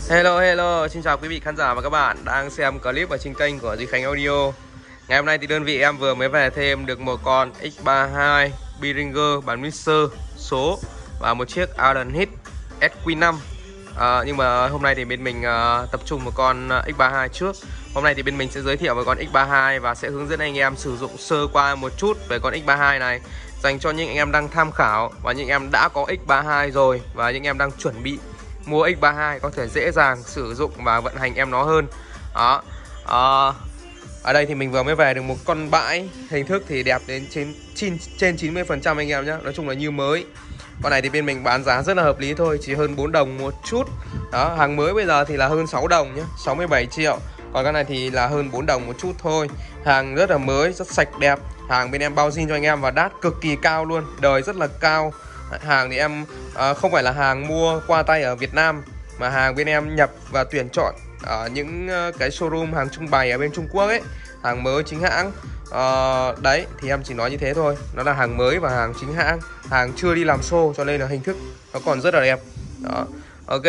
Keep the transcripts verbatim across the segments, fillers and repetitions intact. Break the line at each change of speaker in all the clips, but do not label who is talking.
Hello hello, xin chào quý vị khán giả và các bạn đang xem clip ở trên kênh của Duy Khánh Audio. Ngày hôm nay thì đơn vị em vừa mới về thêm được một con X ba mươi hai Behringer bản mixer số và một chiếc Allen Heath S Q năm. à, Nhưng mà hôm nay thì bên mình uh, tập trung một con X ba mươi hai trước. Hôm nay thì bên mình sẽ giới thiệu về con X ba mươi hai và sẽ hướng dẫn anh em sử dụng sơ qua một chút về con X ba mươi hai này, dành cho những anh em đang tham khảo và những anh em đã có X ba mươi hai rồi và những anh em đang chuẩn bị mua X ba mươi hai có thể dễ dàng sử dụng và vận hành em nó hơn. Đó. À, ở đây thì mình vừa mới về được một con bãi, hình thức thì đẹp đến trên trên chín mươi phần trăm anh em nhé. Nói chung là như mới. Con này thì bên mình bán giá rất là hợp lý thôi, chỉ hơn bốn đồng một chút. Đó, hàng mới bây giờ thì là hơn sáu đồng nhé, sáu mươi bảy triệu. Còn con này thì là hơn bốn đồng một chút thôi. Hàng rất là mới, rất sạch đẹp. Hàng bên em bao zin cho anh em và đát cực kỳ cao luôn, đời rất là cao. Hàng thì em à, không phải là hàng mua qua tay ở Việt Nam, mà hàng bên em nhập và tuyển chọn ở những cái showroom hàng trưng bày ở bên Trung Quốc ấy, hàng mới chính hãng. à, Đấy thì em chỉ nói như thế thôi, nó là hàng mới và hàng chính hãng, hàng chưa đi làm show, cho nên là hình thức nó còn rất là đẹp. Đó, ok.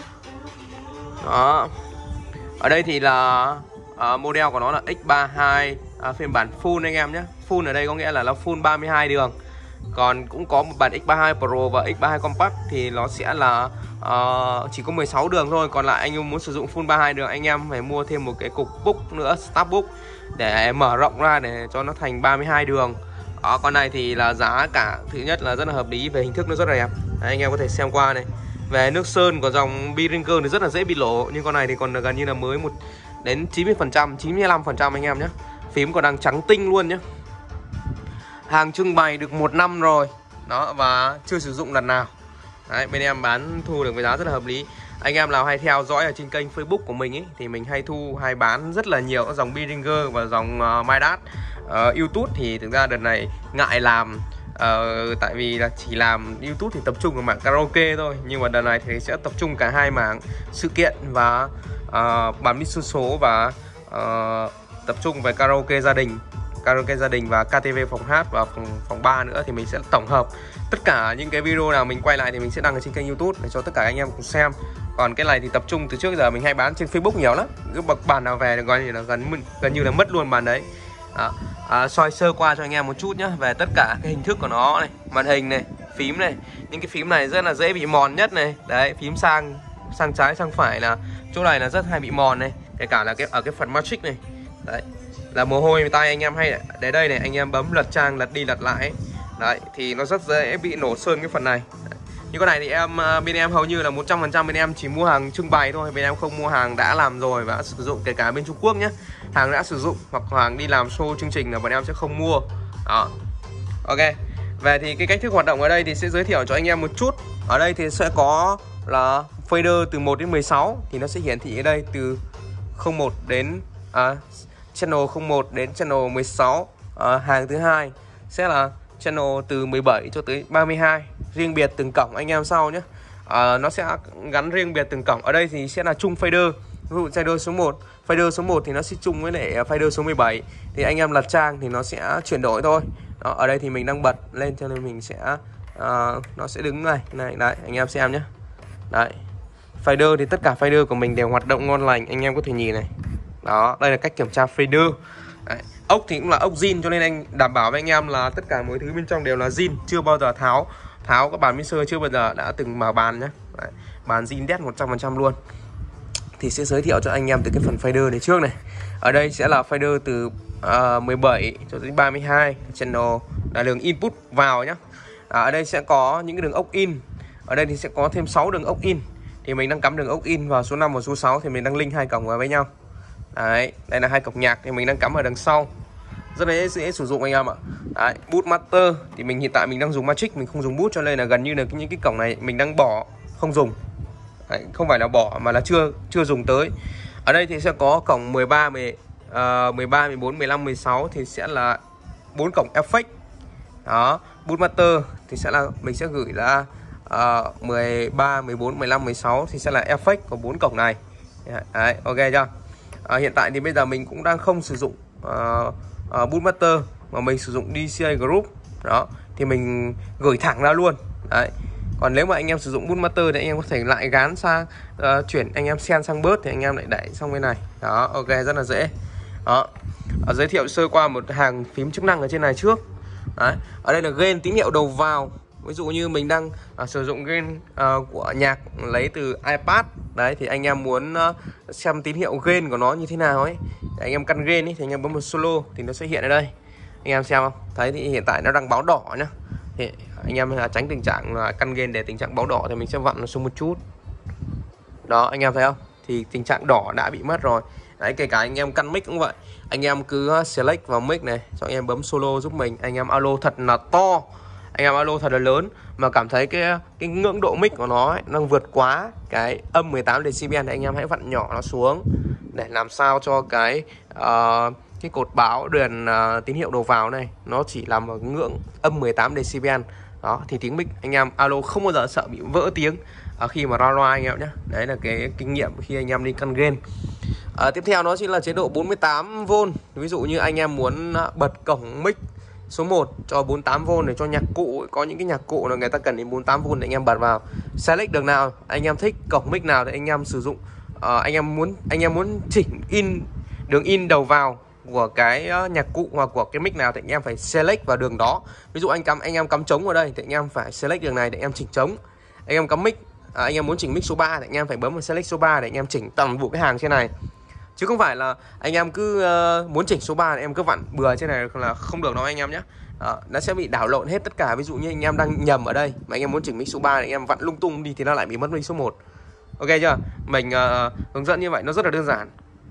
Đó, ở đây thì là uh, model của nó là X ba mươi hai uh, phiên bản full anh em nhé. Full ở đây có nghĩa là nó full ba mươi hai đường. Còn cũng có một bản X ba mươi hai Pro và X ba mươi hai Compact thì nó sẽ là uh, chỉ có mười sáu đường thôi. Còn lại anh em muốn sử dụng full ba mươi hai đường, anh em phải mua thêm một cái cục book nữa, start book, để mở rộng ra để cho nó thành ba mươi hai đường. Đó, con này thì là giá cả thứ nhất là rất là hợp lý, về hình thức nó rất là đẹp. Đấy, anh em có thể xem qua này. Về nước sơn của dòng Behringer thì rất là dễ bị lỗ, nhưng con này thì còn gần như là mới một đến chín mươi phần trăm, chín mươi lăm phần trăm anh em nhé. Phím còn đang trắng tinh luôn nhé. Hàng trưng bày được một năm rồi. Đó, và chưa sử dụng lần nào. Đấy, bên em bán thu được với giá rất là hợp lý. Anh em nào hay theo dõi ở trên kênh Facebook của mình ấy, thì mình hay thu hay bán rất là nhiều dòng Behringer và dòng uh, Midas. uh, YouTube thì thực ra đợt này ngại làm, uh, tại vì là chỉ làm YouTube thì tập trung vào mảng karaoke thôi. Nhưng mà đợt này thì sẽ tập trung cả hai mảng sự kiện và uh, bán mixer số và uh, tập trung về karaoke gia đình, karaoke gia đình và ca tê vê phòng hát và phòng phòng ba nữa. Thì mình sẽ tổng hợp tất cả những cái video nào mình quay lại thì mình sẽ đăng ở trên kênh YouTube để cho tất cả anh em cùng xem. Còn cái này thì tập trung từ trước giờ mình hay bán trên Facebook nhiều lắm, cứ bậc bàn nào về thì coi như là gần gần như là mất luôn bàn đấy. Đó. À, soi sơ qua cho anh em một chút nhá, về tất cả cái hình thức của nó này, màn hình này, phím này. Những cái phím này rất là dễ bị mòn nhất này. Đấy, phím sang sang trái sang phải là chỗ này là rất hay bị mòn này, kể cả là cái ở cái phần matrix này. Đấy, là mồ hôi tay anh em hay để đây này, anh em bấm lật trang lật đi lật lại ấy. Đấy thì nó rất dễ bị nổ sơn cái phần này. Đấy. Như con này thì em bên em hầu như là một trăm phần trăm bên em chỉ mua hàng trưng bày thôi, bên em không mua hàng đã làm rồi và sử dụng, kể cả bên Trung Quốc nhé. Hàng đã sử dụng hoặc hàng đi làm show chương trình là bọn em sẽ không mua. Đó, ok. Về thì cái cách thức hoạt động ở đây thì sẽ giới thiệu cho anh em một chút. Ở đây thì sẽ có là fader từ một đến mười sáu, thì nó sẽ hiển thị ở đây từ không một đến à, channel không một đến channel mười sáu. à, Hàng thứ hai sẽ là channel từ mười bảy cho tới ba mươi hai, riêng biệt từng cổng anh em sau nhé. à, Nó sẽ gắn riêng biệt từng cổng. Ở đây thì sẽ là chung fader. Ví dụ fader số một, fader số một thì nó sẽ chung với lại fader số mười bảy, thì anh em lật trang thì nó sẽ chuyển đổi thôi. Đó, ở đây thì mình đang bật lên cho nên mình sẽ uh, nó sẽ đứng này này đấy, anh em xem nhé. Đấy, fader thì tất cả fader của mình đều hoạt động ngon lành, anh em có thể nhìn này. Đó, đây là cách kiểm tra fader. Đấy. Ốc thì cũng là ốc zin, cho nên anh đảm bảo với anh em là tất cả mọi thứ bên trong đều là zin, chưa bao giờ tháo tháo các bàn mixer, chưa bao giờ đã từng mở bàn nhé. Đấy, bàn zin đét một trăm phần trăm luôn. Thì sẽ giới thiệu cho anh em từ cái phần fader này trước này. Ở đây sẽ là fader từ uh, mười bảy cho đến ba mươi hai channel, là đường input vào nhé. À, ở đây sẽ có những cái đường ốc in. Ở đây thì sẽ có thêm sáu đường ốc in. Thì mình đang cắm đường ốc in vào số năm và số sáu, thì mình đang link hai cổng vào với nhau. Đấy, đây là hai cổng nhạc thì mình đang cắm ở đằng sau, rất là dễ, dễ sử dụng anh em ạ. Đấy, boot master thì mình hiện tại mình đang dùng Matrix, mình không dùng boot, cho nên là gần như là những cái cổng này mình đang bỏ không dùng. Đấy, không phải là bỏ mà là chưa chưa dùng tới. Ở đây thì sẽ có cổng mười ba, mười, uh, mười ba, mười bốn, mười lăm, mười sáu thì sẽ là bốn cổng effect. Đó, boot master thì sẽ là mình sẽ gửi là uh, mười ba, mười bốn, mười lăm, mười sáu thì sẽ là effect của bốn cổng này. Đấy, ok chưa? À, hiện tại thì bây giờ mình cũng đang không sử dụng uh, uh, boot master mà mình sử dụng đê xê a group. Đó, thì mình gửi thẳng ra luôn. Đấy, Còn nếu mà anh em sử dụng bút master thì anh em có thể lại gán sang uh, chuyển anh em sen sang bớt thì anh em lại đẩy sang bên này. Đó, ok, rất là dễ. Đó. Ở giới thiệu sơ qua một hàng phím chức năng ở trên này trước. Đấy. Ở đây là gain tín hiệu đầu vào. Ví dụ như mình đang uh, sử dụng gain uh, của nhạc lấy từ iPad. Đấy thì anh em muốn uh, xem tín hiệu gain của nó như thế nào ấy. Để anh em căn gain ấy, thì anh em bấm một solo thì nó sẽ hiện ở đây. Anh em xem không? Thấy thì hiện tại nó đang báo đỏ nhá. Thì anh em là tránh tình trạng là căn gain để tình trạng báo đỏ thì mình sẽ vặn nó xuống một chút. Đó, anh em thấy không? Thì tình trạng đỏ đã bị mất rồi. Đấy, kể cả anh em căn mic cũng vậy. Anh em cứ select vào mic này, cho anh em bấm solo giúp mình. Anh em alo thật là to, anh em alo thật là lớn, mà cảm thấy cái cái ngưỡng độ mic của nó ấy, đang vượt quá cái âm mười tám decibel thì anh em hãy vặn nhỏ nó xuống để làm sao cho cái uh, cái cột báo đèn uh, tín hiệu đầu vào này nó chỉ làm ở ngưỡng âm mười tám decibel. Đó thì tiếng mic anh em alo không bao giờ sợ bị vỡ tiếng uh, khi mà ra loa anh em nhé. Đấy là cái kinh nghiệm khi anh em đi căn gain. Uh, tiếp theo nó chính là chế độ bốn mươi tám vôn. Ví dụ như anh em muốn bật cổng mic số một cho bốn mươi tám vôn để cho nhạc cụ, có những cái nhạc cụ là người ta cần đến bốn mươi tám vôn để anh em bật vào. Select đường nào anh em thích, cổng mic nào thì anh em sử dụng. Uh, anh em muốn anh em muốn chỉnh in đường in đầu vào của cái nhạc cụ hoặc của cái mic nào thì anh em phải select vào đường đó. Ví dụ anh cắm anh em cắm trống vào đây thì anh em phải select đường này để anh em chỉnh trống. Anh em cắm mic, à, anh em muốn chỉnh mic số ba thì anh em phải bấm vào select số ba để anh em chỉnh toàn bộ cái hàng trên này. Chứ không phải là anh em cứ uh, muốn chỉnh số ba thì em cứ vặn bừa trên này là không được đâu anh em nhé. Đó, nó sẽ bị đảo lộn hết tất cả. Ví dụ như anh em đang nhầm ở đây mà anh em muốn chỉnh mic số ba thì anh em vặn lung tung đi thì nó lại bị mất mic số một. Ok chưa? Mình uh, hướng dẫn như vậy nó rất là đơn giản.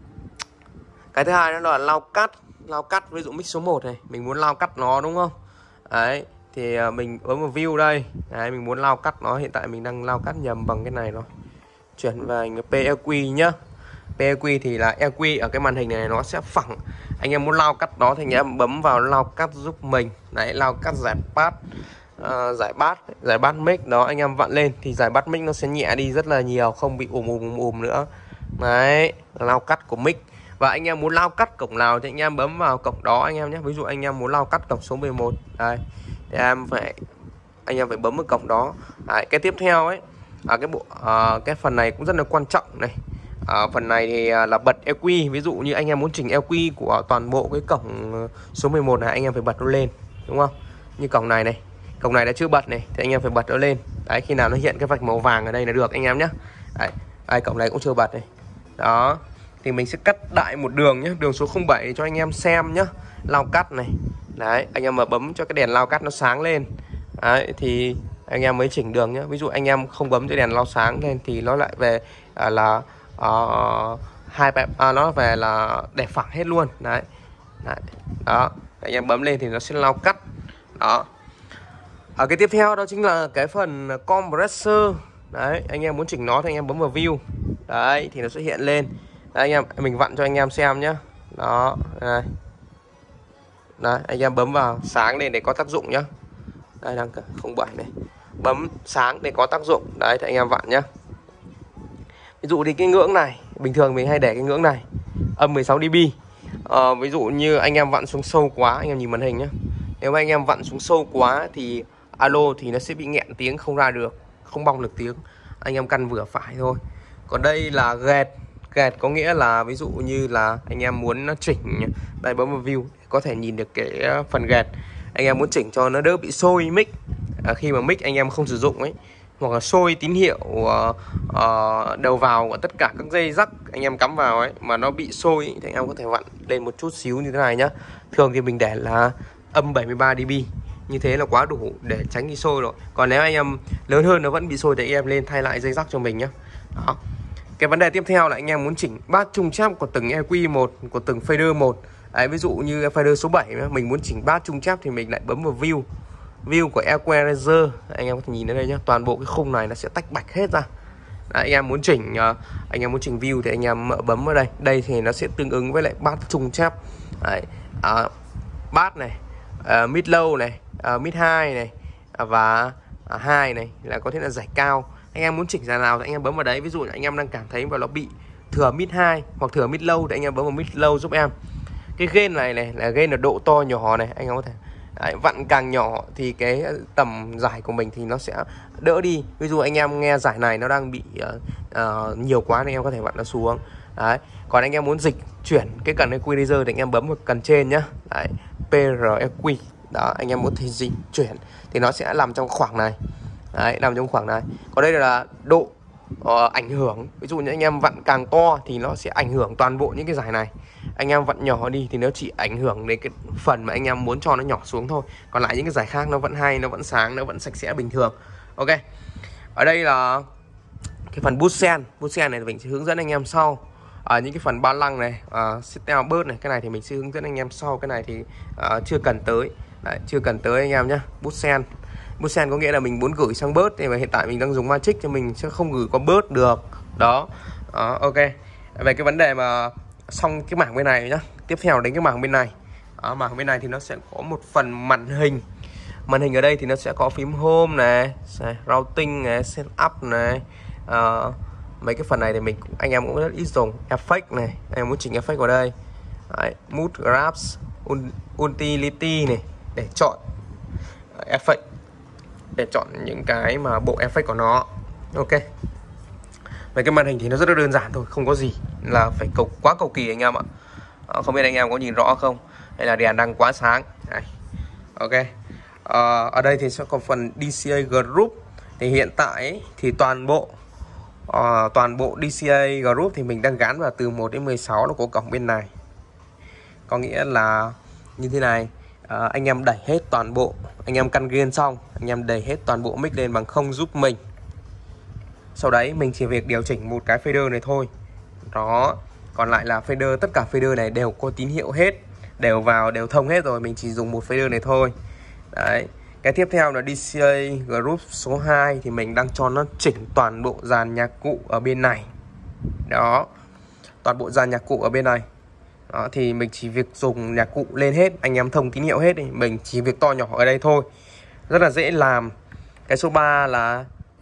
Cái thứ hai đó là lao cắt. Lao cắt, ví dụ mic số một này mình muốn lao cắt nó đúng không? Đấy thì uh, mình bấm vào view đây. Đấy, mình muốn lao cắt nó, hiện tại mình đang lao cắt nhầm bằng cái này rồi. Chuyển vào pê e quy nhá. pê e quy thì là e quy ở cái màn hình này nó sẽ phẳng. Anh em muốn lao cắt nó thì anh em bấm vào lao cắt giúp mình. Đấy, lao cắt giải bass, uh, giải bass, giải bass mic đó, anh em vặn lên thì giải bass mic nó sẽ nhẹ đi rất là nhiều, không bị ùm ùm ùm ùm nữa. Đấy, lao cắt của mic. Và anh em muốn lao cắt cổng nào thì anh em bấm vào cổng đó anh em nhé. Ví dụ anh em muốn lao cắt cổng số mười một đây thì em phải anh em phải bấm vào cổng đó. Đấy, cái tiếp theo ấy, à, cái bộ à, cái phần này cũng rất là quan trọng này. À, phần này thì là bật e quy. Ví dụ như anh em muốn chỉnh e quy của toàn bộ cái cổng số mười một này, anh em phải bật nó lên đúng không? Như cổng này này, cổng này đã chưa bật này thì anh em phải bật nó lên. Đấy, khi nào nó hiện cái vạch màu vàng ở đây là được anh em nhé. Đấy, đây, cổng này cũng chưa bật này. Đó thì mình sẽ cắt đại một đường nhé, đường số không bảy cho anh em xem nhé. Lao cắt này. Đấy, anh em mà bấm cho cái đèn lao cắt nó sáng lên. Đấy thì anh em mới chỉnh đường nhé. Ví dụ anh em không bấm cái đèn lao sáng lên thì nó lại về à, là uh, hai à, nó về là để phẳng hết luôn. Đấy. Đấy. Đó, anh em bấm lên thì nó sẽ lao cắt. Đó. Ở cái tiếp theo đó chính là cái phần compressor. Đấy, anh em muốn chỉnh nó thì anh em bấm vào view. Đấy thì nó sẽ hiện lên. Đấy, anh em mình vặn cho anh em xem nhé. Đó, đây. Đấy, anh em bấm vào sáng lên để có tác dụng nhá. Đây đang không bảy này. Bấm sáng để có tác dụng. Đấy thì anh em vặn nhá. Ví dụ thì cái ngưỡng này, bình thường mình hay để cái ngưỡng này âm mười sáu decibel. à, Ví dụ như anh em vặn xuống sâu quá, anh em nhìn màn hình nhá. Nếu mà anh em vặn xuống sâu quá thì alo thì nó sẽ bị nghẹn tiếng, không ra được, không bong được tiếng. Anh em căn vừa phải thôi. Còn đây là gate. Gate có nghĩa là ví dụ như là anh em muốn chỉnh, đây bấm vào view có thể nhìn được cái phần gate. Anh em muốn chỉnh cho nó đỡ bị sôi mic à, khi mà mic anh em không sử dụng ấy, hoặc là sôi tín hiệu uh, uh, đầu vào của tất cả các dây rắc anh em cắm vào ấy mà nó bị sôi ấy, thì anh em có thể vặn lên một chút xíu như thế này nhá. Thường thì mình để là âm bảy mươi ba decibel, như thế là quá đủ để tránh đi sôi rồi. Còn nếu anh em lớn hơn nó vẫn bị sôi thì anh em lên thay lại dây rắc cho mình nhá. Đó. Cái vấn đề tiếp theo là anh em muốn chỉnh bass trung cháp của từng e quy một, của từng fader một. Đấy, ví dụ như fader số bảy mình muốn chỉnh bass trung cháp thì mình lại bấm vào view. View của equalizer, anh em có thể nhìn ở đây nhé, toàn bộ cái khung này nó sẽ tách bạch hết ra. Đấy, anh em muốn chỉnh uh, anh em muốn chỉnh view thì anh em bấm vào đây. Đây thì nó sẽ tương ứng với lại bass trung cháp. Đấy, uh, bass này, uh, mid low này, uh, mid high này uh, và uh, high này là có thể là giải cao. Anh em muốn chỉnh ra nào thì anh em bấm vào đấy. Ví dụ anh em đang cảm thấy mà nó bị thừa mid high hoặc thừa mid low thì anh em bấm vào mid low giúp em. Cái gain này này là gain là độ to nhỏ này, anh em có thể Đấy, vặn càng nhỏ thì cái tầm giải của mình thì nó sẽ đỡ đi. Ví dụ anh em nghe giải này nó đang bị uh, uh, nhiều quá thì anh em có thể vặn nó xuống. Đấy. Còn anh em muốn dịch chuyển cái cần equalizer thì anh em bấm vào cần trên nhá. Đấy, pê rờ e quy. Đó, anh em muốn thì dịch chuyển thì nó sẽ nằm trong khoảng này. Đấy, nằm trong khoảng này. Còn đây là độ uh, ảnh hưởng. Ví dụ như anh em vặn càng to thì nó sẽ ảnh hưởng toàn bộ những cái giải này. Anh em vặn nhỏ đi thì nó chỉ ảnh hưởng đến cái phần mà anh em muốn cho nó nhỏ xuống thôi. Còn lại những cái giải khác nó vẫn hay, nó vẫn sáng, nó vẫn sạch sẽ bình thường. Ok. Ở đây là cái phần boost sen. Boost sen này thì mình sẽ hướng dẫn anh em sau. Ở những cái phần ba lăng này, uh, sit down bớt này, cái này thì mình sẽ hướng dẫn anh em sau. Cái này thì uh, chưa cần tới. Đấy, chưa cần tới anh em nhé. Boost sen. Boost sen có nghĩa là mình muốn gửi sang bớt, nhưng mà hiện tại mình đang dùng Magic cho mình sẽ không gửi qua bớt được. Đó. Uh, ok. Về cái vấn đề mà xong cái mảng bên này nhá, tiếp theo đến cái mảng bên này. Đó, mảng bên này thì nó sẽ có một phần màn hình. Màn hình ở đây thì nó sẽ có phím home này, routing này, setup này. Uh, mấy cái phần này thì mình anh em cũng rất ít dùng. Effect này, anh em muốn chỉnh effect vào đây. Đấy, mood grabs, utility này để chọn effect, để chọn những cái mà bộ effect của nó. Ok. Về cái màn hình thì nó rất là đơn giản thôi, không có gì là phải cầu quá cầu kỳ anh em ạ. À, không biết anh em có nhìn rõ không, hay là đèn đang quá sáng. Đây. Ok. À, ở đây thì sẽ có phần đê xê a Group. Thì hiện tại ấy, thì toàn bộ uh, toàn bộ đê xê a Group thì mình đang gắn vào từ một đến mười sáu là của cổng bên này. Có nghĩa là như thế này. À, anh em đẩy hết toàn bộ, anh em căn gain xong, anh em đẩy hết toàn bộ mic lên bằng không giúp mình. Sau đấy mình chỉ việc điều chỉnh một cái fader này thôi. Đó. Còn lại là fader, tất cả fader này đều có tín hiệu hết, đều vào, đều thông hết rồi. Mình chỉ dùng một fader này thôi. Đấy. Cái tiếp theo là đê xê a Group số hai thì mình đang cho nó chỉnh toàn bộ dàn nhạc cụ ở bên này. Đó. Toàn bộ dàn nhạc cụ ở bên này. Đó, thì mình chỉ việc dùng nhạc cụ lên hết, anh em thông tín hiệu hết đi, mình chỉ việc to nhỏ ở đây thôi. Rất là dễ làm. Cái số ba là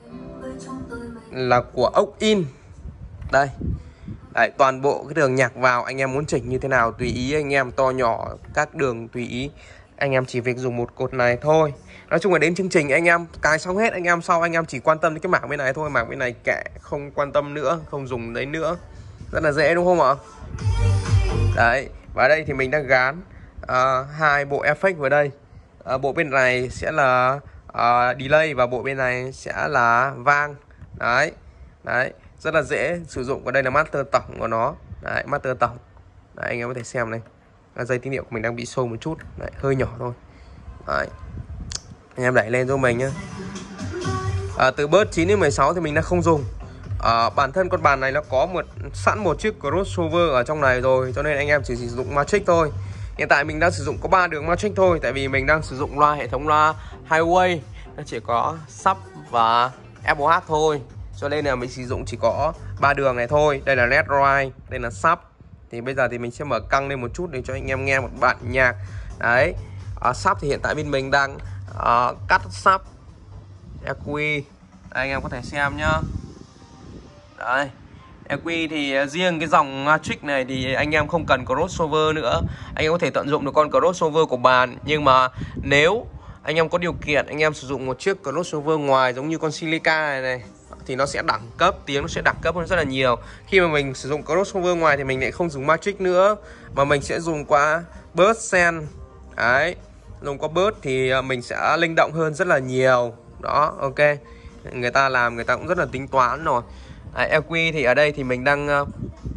là của ốc in. Đây. Đấy, toàn bộ cái đường nhạc vào anh em muốn chỉnh như thế nào tùy ý anh em, to nhỏ các đường tùy ý. Anh em chỉ việc dùng một cột này thôi. Nói chung là đến chương trình anh em cài xong hết, anh em sau anh em chỉ quan tâm đến cái mảng bên này thôi, mảng bên này kệ, không quan tâm nữa, không dùng đấy nữa. Rất là dễ đúng không ạ? Đấy, và đây thì mình đang gán uh, hai bộ effect vào đây. Uh, bộ bên này sẽ là uh, delay và bộ bên này sẽ là vang. Đấy. Đấy, rất là dễ sử dụng. Và đây là master tổng của nó. Đấy, master tổng. Đấy, anh em có thể xem này. Dây tín hiệu của mình đang bị xô một chút. Đấy, hơi nhỏ thôi. Đấy. Anh em đẩy lên giúp mình nhé. À, từ bớt chín đến mười sáu thì mình đã không dùng. À, bản thân con bàn này nó có một sẵn một chiếc crossover ở trong này rồi, cho nên anh em chỉ sử dụng Magic thôi. Hiện tại mình đang sử dụng có ba đường Magic thôi, tại vì mình đang sử dụng loa hệ thống loa Highway, nó chỉ có sub và ép o hát thôi, cho nên là mình sử dụng chỉ có ba đường này thôi. Đây là led right, đây là sub. Thì bây giờ thì mình sẽ mở căng lên một chút để cho anh em nghe một bản nhạc. Đấy. À, sub thì hiện tại bên mình đang uh, cắt sub e quy. Đây, anh em có thể xem nhá. Đấy. e quy thì riêng cái dòng Matrix này thì anh em không cần crossover nữa. Anh em có thể tận dụng được con crossover của bàn. Nhưng mà nếu anh em có điều kiện, anh em sử dụng một chiếc crossover ngoài giống như con Silica này này, thì nó sẽ đẳng cấp, tiếng nó sẽ đẳng cấp hơn rất là nhiều. Khi mà mình sử dụng crossover ngoài thì mình lại không dùng Matrix nữa, mà mình sẽ dùng qua Burst Sen. Đấy. Dùng qua Burst thì mình sẽ linh động hơn rất là nhiều. Đó, ok. Người ta làm, người ta cũng rất là tính toán rồi. Đấy, e quy thì ở đây thì mình đang uh,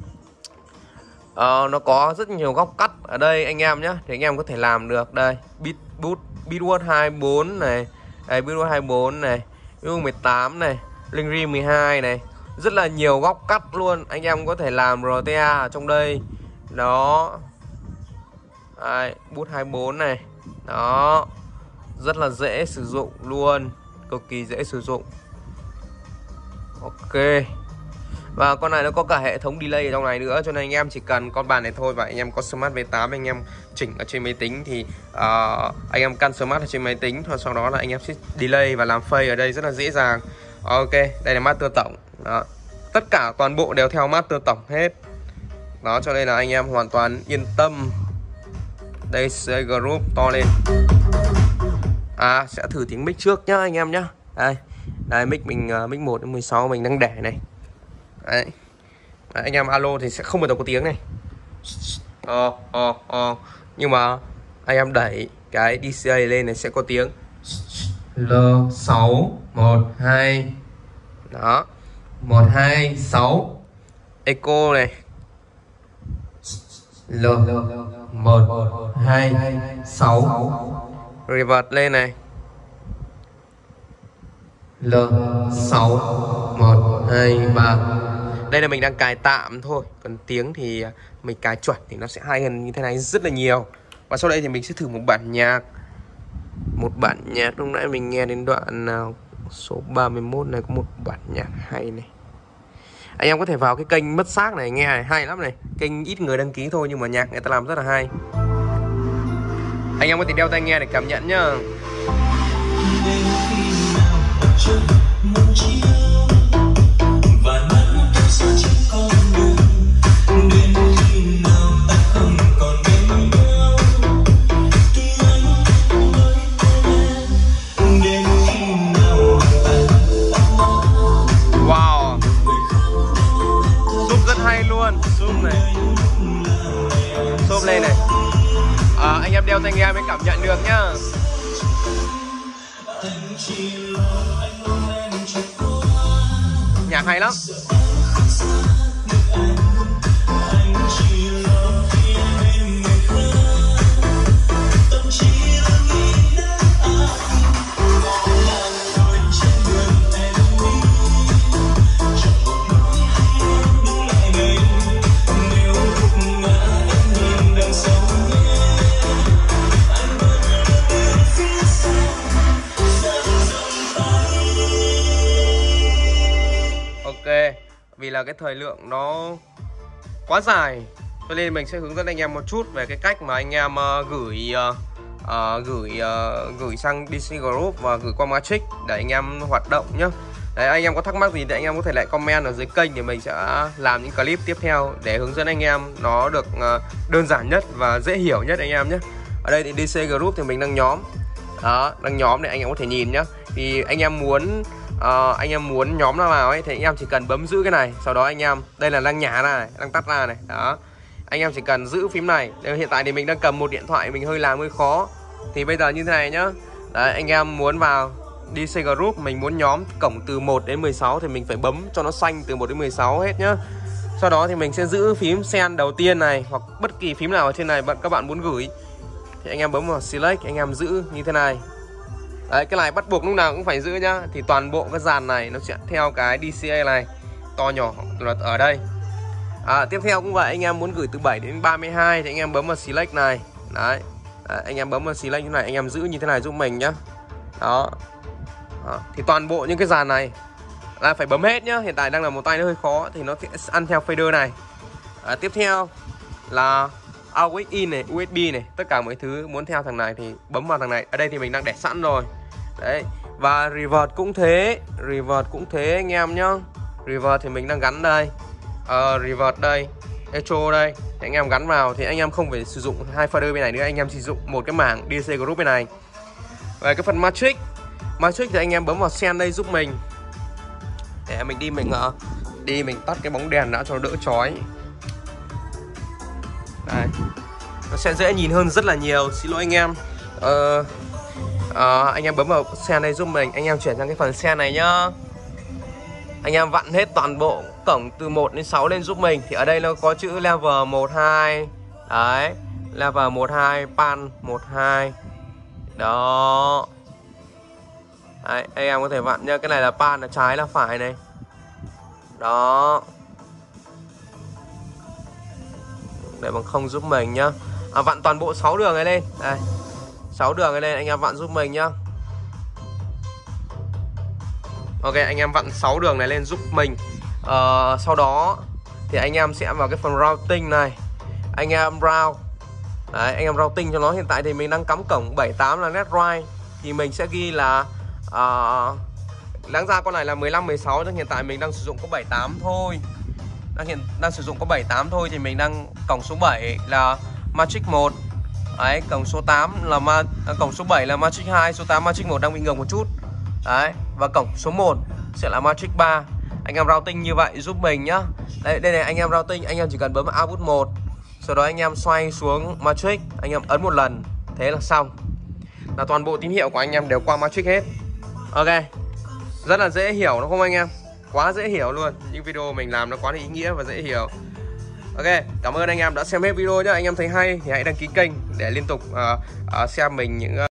uh, nó có rất nhiều góc cắt ở đây anh em nhé, thì anh em có thể làm được. Đây, beat boot, Beatword hai mươi bốn này, đây Beatword hai mươi bốn này, Beatword mười tám này, Lingri mười hai này, rất là nhiều góc cắt luôn. Anh em có thể làm rờ tê a ở trong đây. Đó. Đây, boot hai mươi bốn này. Đó. Rất là dễ sử dụng luôn, cực kỳ dễ sử dụng. Ok. Và con này nó có cả hệ thống delay ở trong này nữa, cho nên anh em chỉ cần con bàn này thôi. Và anh em có Smart vê tám, anh em chỉnh ở trên máy tính thì uh, anh em căn Smart ở trên máy tính thôi, sau đó là anh em sẽ delay và làm fade ở đây rất là dễ dàng. Ok, đây là master tổng. Đó. Tất cả toàn bộ đều theo master tổng hết. Đó, cho nên là anh em hoàn toàn yên tâm. Đây, Group to lên. À sẽ thử tiếng mic trước nhá anh em nhá. Đây. Đây mic mình uh, mic một đến mười sáu mình đang để này. Đấy. Đấy, anh em alo thì sẽ không bao giờ có tiếng này. Ờ ờ ờ nhưng mà anh em đẩy cái đê xê lên này sẽ có tiếng L sáu một hai. Đó. một hai sáu. Echo này. L một hai sáu. Reverb lên này. L sáu một hai ba. Đây là mình đang cài tạm thôi, còn tiếng thì mình cài chuẩn thì nó sẽ hay hơn như thế này rất là nhiều. Và sau đây thì mình sẽ thử một bản nhạc. Một bản nhạc lúc nãy mình nghe đến đoạn nào số ba mươi mốt này có một bản nhạc hay này. Anh em có thể vào cái kênh Mất Xác này nghe này, hay lắm này. Kênh ít người đăng ký thôi nhưng mà nhạc người ta làm rất là hay. Anh em có thể đeo tai nghe để cảm nhận nhá. Wow, zoom rất hay luôn, zoom này, zoom lên này. À, anh em đeo tai nghe mới cảm nhận được nhá. Nhạc hay lắm. Vì là cái thời lượng nó quá dài cho nên mình sẽ hướng dẫn anh em một chút về cái cách mà anh em uh, gửi uh, uh, gửi uh, gửi sang đê xê Group và gửi qua Matrix để anh em hoạt động nhé. Đấy, anh em có thắc mắc gì thì anh em có thể lại comment ở dưới kênh thì mình sẽ làm những clip tiếp theo để hướng dẫn anh em nó được uh, đơn giản nhất và dễ hiểu nhất anh em nhé. Ở đây thì đê xê Group thì mình đang nhóm. Đó, đang nhóm để anh em có thể nhìn nhá. Thì anh em muốn uh, anh em muốn nhóm nó vào ấy thì anh em chỉ cần bấm giữ cái này, sau đó anh em đây là đang nhả ra này, đang tắt ra này. Đó. Anh em chỉ cần giữ phím này. Đây, hiện tại thì mình đang cầm một điện thoại mình hơi làm hơi khó. Thì bây giờ như thế này nhá. Đấy, anh em muốn vào đê xê Group, mình muốn nhóm cổng từ một đến mười sáu thì mình phải bấm cho nó xanh từ một đến mười sáu hết nhá. Sau đó thì mình sẽ giữ phím sen đầu tiên này hoặc bất kỳ phím nào ở trên này bạn các bạn muốn gửi. Thì anh em bấm vào select, anh em giữ như thế này. Đấy, cái này bắt buộc lúc nào cũng phải giữ nhá. Thì toàn bộ cái dàn này nó sẽ theo cái đê xê này, to nhỏ là ở đây. À, tiếp theo cũng vậy, anh em muốn gửi từ bảy đến ba mươi hai thì anh em bấm vào select này. Đấy. Đấy, anh em bấm vào select như này, anh em giữ như thế này giúp mình nhá. Đó. Đó. Thì toàn bộ những cái dàn này là phải bấm hết nhá. Hiện tại đang là một tay nó hơi khó thì nó sẽ ăn theo fader này. À, tiếp theo là au ích in này, u ét bê này, tất cả mọi thứ muốn theo thằng này thì bấm vào thằng này. Ở đây thì mình đang để sẵn rồi. Đấy. Và reverb cũng thế, reverb cũng thế anh em nhá. Reverb thì mình đang gắn đây. Uh, reverb đây, echo đây. Thì anh em gắn vào thì anh em không phải sử dụng hai fader bên này nữa, anh em sử dụng một cái mảng đê xê Group bên này. Về cái phần Matrix, Matrix thì anh em bấm vào sen đây giúp mình. Để mình đi mình uh, đi mình tắt cái bóng đèn đã cho nó đỡ chói. Đây. Nó sẽ dễ nhìn hơn rất là nhiều. Xin lỗi anh em. Ờ, uh, anh em bấm vào sen này giúp mình. Anh em chuyển sang cái phần sen này nhá. Anh em vặn hết toàn bộ cổng từ một đến sáu lên giúp mình. Thì ở đây nó có chữ level một hai. Đấy, level một hai, pan một hai. Đó. Đấy, anh em có thể vặn nhá. Cái này là pan là trái là phải này. Đó. Để bằng không giúp mình nhá. À, vặn toàn bộ sáu đường này lên. Đây. sáu đường này lên anh em vặn giúp mình nhá. Ok, anh em vặn sáu đường này lên giúp mình. uh, Sau đó thì anh em sẽ vào cái phần routing này. Anh em route. Đấy, anh em routing cho nó. Hiện tại thì mình đang cắm cổng bảy tám là net right. Thì mình sẽ ghi là uh, đáng ra con này là mười lăm mười sáu, nhưng hiện tại mình đang sử dụng có bảy tám thôi. Đang hiện đang sử dụng có bảy tám thôi thì mình đang cổng số bảy là Matrix một. Đấy, cổng số tám là ma à, cổng số bảy là Matrix hai, số tám Matrix một đang bị ngược một chút. Đấy, và cổng số một sẽ là Matrix ba. Anh em routing như vậy giúp mình nhá. Đây, đây này anh em routing, anh em chỉ cần bấm output một, sau đó anh em xoay xuống Matrix, anh em ấn một lần, thế là xong. Là toàn bộ tín hiệu của anh em đều qua Matrix hết. Ok. Rất là dễ hiểu đúng không anh em? Quá dễ hiểu luôn. Những video mình làm nó quá là ý nghĩa và dễ hiểu. Ok, cảm ơn anh em đã xem hết video nhé. Anh em thấy hay thì hãy đăng ký kênh để liên tục uh, uh, xem mình những uh,